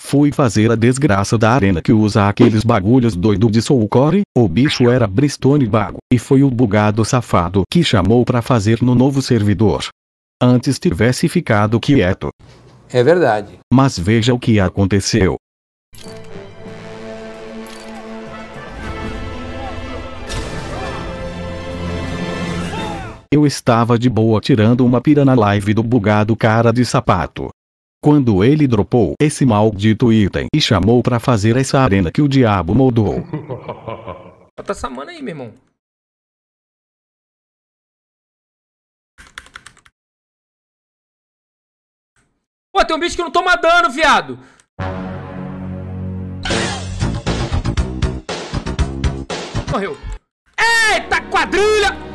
Fui fazer a desgraça da arena que usa aqueles bagulhos doido de Soulcore. O bicho era Bristone Bago. E foi o bugado safado que chamou pra fazer no novo servidor. Antes tivesse ficado quieto. É verdade. Mas veja o que aconteceu. Eu estava de boa tirando uma pira na live do bugado cara de sapato. Quando ele dropou esse maldito item e chamou pra fazer essa arena que o diabo moldou. Bota essa mana aí, meu irmão. Pô, tem um bicho que não toma dano, viado. Morreu. Eita, quadrilha!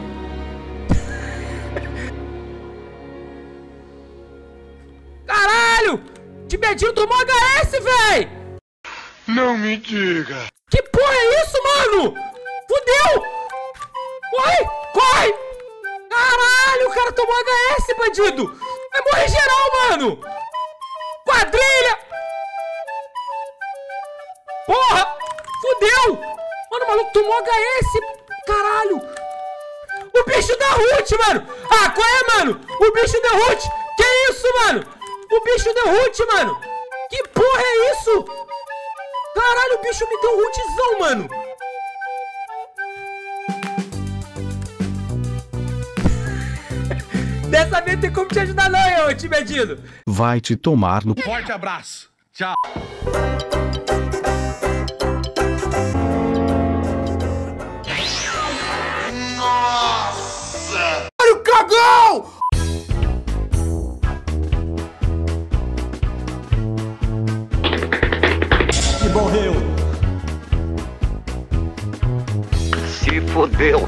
Caralho! Tibetino tomou HS, véi! Não me diga! Que porra é isso, mano? Fudeu! Corre! Corre! Caralho, o cara tomou HS, bandido! Vai morrer geral, mano! Quadrilha! Porra! Fudeu! Mano, o maluco tomou HS! Caralho! O bicho da Root, mano! Ah, qual é, mano? O bicho da Root! Que isso, mano? O bicho deu root, mano! Que porra é isso? Caralho, o bicho me deu rootzão, mano! Dessa vez tem como te ajudar não, eu, Tibetino! Vai te tomar no... Forte abraço! Tchau! Nossa! Olha o cagão! Morreu. Se fodeu.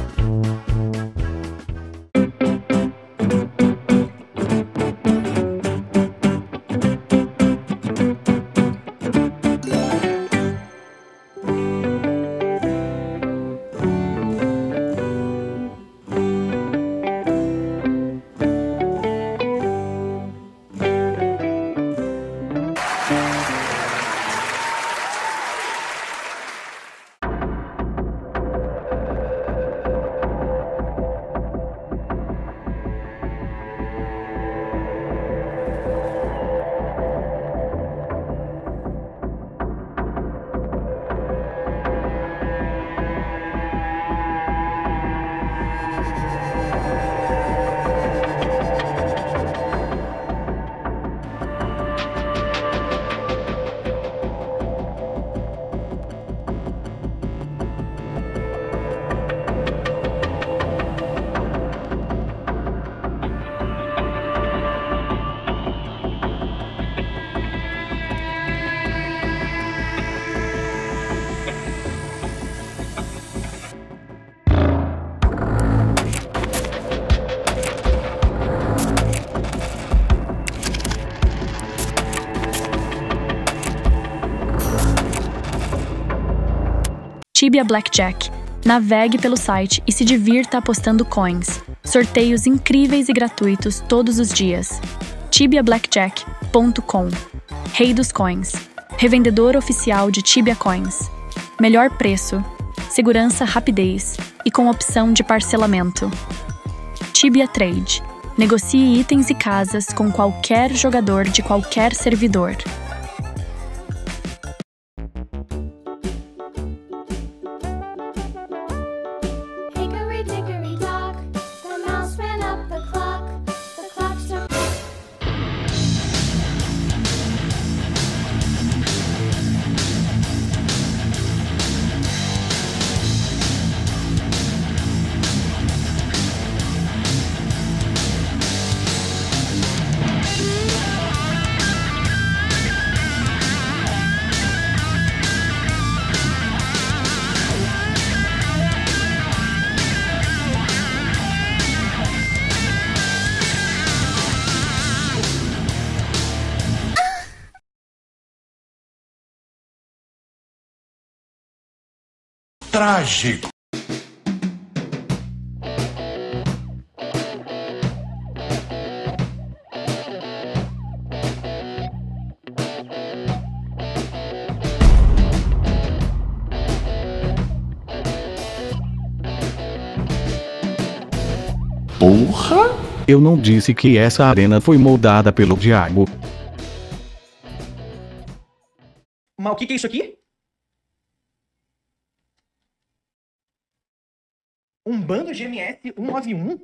Tibia Blackjack. Navegue pelo site e se divirta apostando coins. Sorteios incríveis e gratuitos todos os dias. TibiaBlackjack.com. Rei dos Coins. Revendedor oficial de Tibia Coins. Melhor preço, segurança, rapidez e com opção de parcelamento. Tibia Trade. Negocie itens e casas com qualquer jogador de qualquer servidor. Trágico. Porra! Eu não disse que essa arena foi moldada pelo diabo. Mas o que é isso aqui? Um bando de MS 191?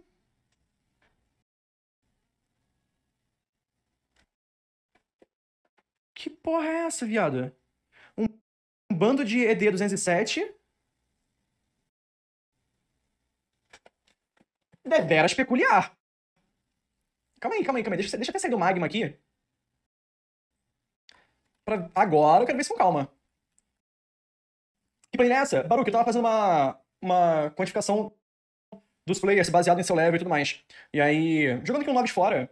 Que porra é essa, viado? Um bando de ED 207? Deveras peculiar. Calma aí. Deixa eu até sair do magma aqui. Agora eu quero ver se com calma. Que planilha é essa? Baruch, eu tava fazendo uma quantificação dos players baseado em seu level e tudo mais. E aí, jogando aqui um log de fora,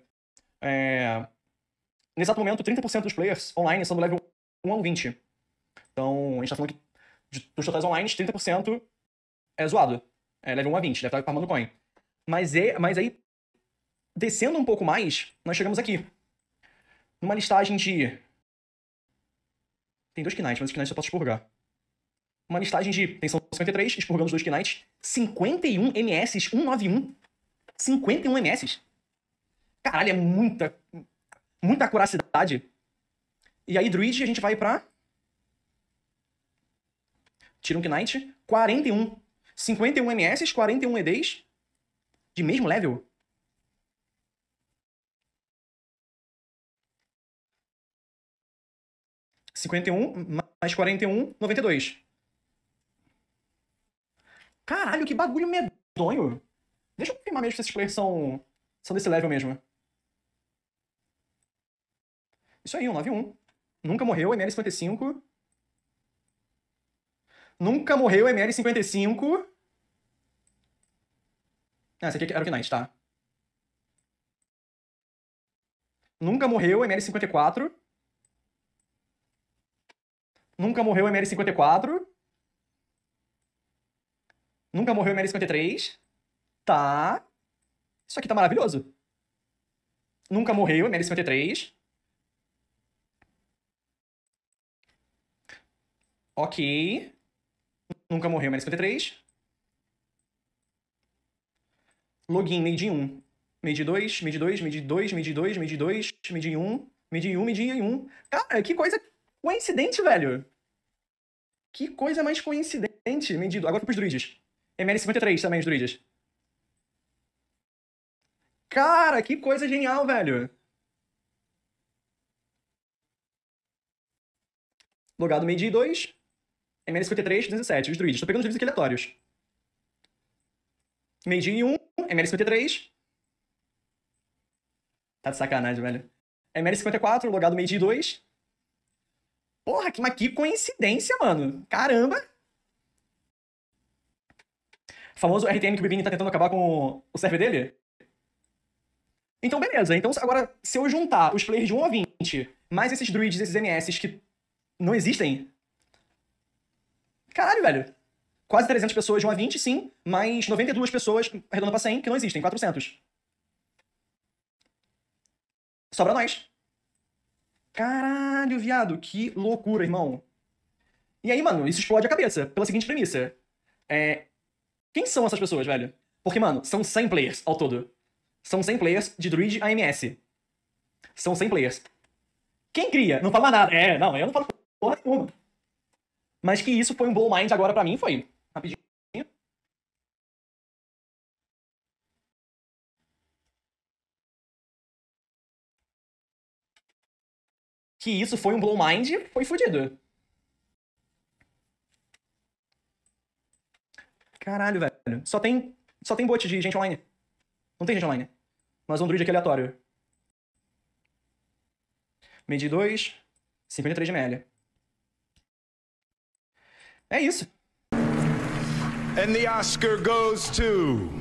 nesse exato momento, 30% dos players online são do level 1 ao 20. Então, a gente tá falando que dos totais online, 30% é zoado. É level 1 a 20, deve estar farmando coin. Mas aí, descendo um pouco mais, nós chegamos aqui. Numa listagem de... Tem 2 Knights, mas os Knights eu posso expurgar. Uma listagem de tensão 53, expurgando os 2 Knights. 51 MS, 191. 51 MS. Caralho, é muita curacidade. E aí, Druid, a gente vai pra... Tira um Knight. 41. 51 MS, 41 EDs. De mesmo level. Mais 41, 92. Caralho, que bagulho medonho. Deixa eu confirmar mesmo se esses players são desse level mesmo. Isso aí, 191. Nunca morreu, ML55. Nunca morreu, ML55. Ah, esse aqui era o Knight, tá. Nunca morreu, ML54. Nunca morreu ML54. Nunca morreu ML53. Tá. Isso aqui tá maravilhoso. Nunca morreu ML53. Ok. Nunca morreu ML53. Login, made 1. Made 2, made 2, made 2, made 2, made 2, made 1, made 1, made 1. Cara, que coisa coincidente, velho. Que coisa mais coincidente. Medido. Agora pros druids. ML53 também, os druids. Cara, que coisa genial, velho. Logado made 2. ML53, 207. Os druids. Tô pegando os druids aqui aleatórios. Made 1. ML53. Tá de sacanagem, velho. ML54, logado made 2. Porra, mas que coincidência, mano. Caramba. O famoso RTM que o Bibini tá tentando acabar com o server dele. Então, beleza. Então, agora, se eu juntar os players de 1 a 20, mais esses druids, esses MS que não existem... Caralho, velho. Quase 300 pessoas de 1 a 20, sim. Mais 92 pessoas, arredondando pra 100, que não existem. 400. Sobra nós. Caralho, viado. Que loucura, irmão. E aí, mano, isso explode a cabeça. Pela seguinte premissa. Quem são essas pessoas, velho? Porque, mano, são 100 players ao todo. São 100 players de Druid a MS. São 100 players. Quem cria? Não fala nada. Não, eu não falo porra nenhuma. Mas que isso foi um blow mind agora pra mim, foi. Rapidinho. Que isso foi um blow mind, foi fodido. Caralho, velho. Só tem bot de gente online. Não tem gente online. Mas um druid aqui aleatório. Made 2, 53 de ml. É isso. And the Oscar goes to...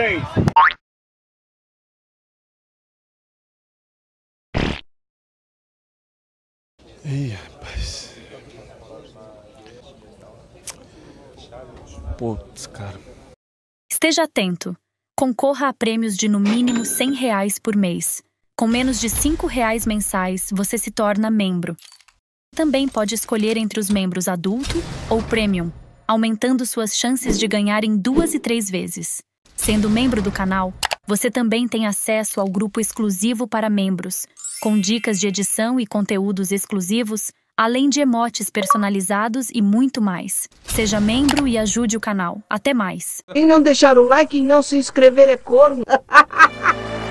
3. Ih, rapaz. Putz, cara. Esteja atento. Concorra a prêmios de no mínimo R$100 por mês. Com menos de R$5 mensais, você se torna membro. Também pode escolher entre os membros adulto ou premium, aumentando suas chances de ganhar em 2 e 3 vezes. Sendo membro do canal, você também tem acesso ao grupo exclusivo para membros, com dicas de edição e conteúdos exclusivos, além de emotes personalizados e muito mais. Seja membro e ajude o canal. Até mais! Quem não deixar o like e não se inscrever é corno.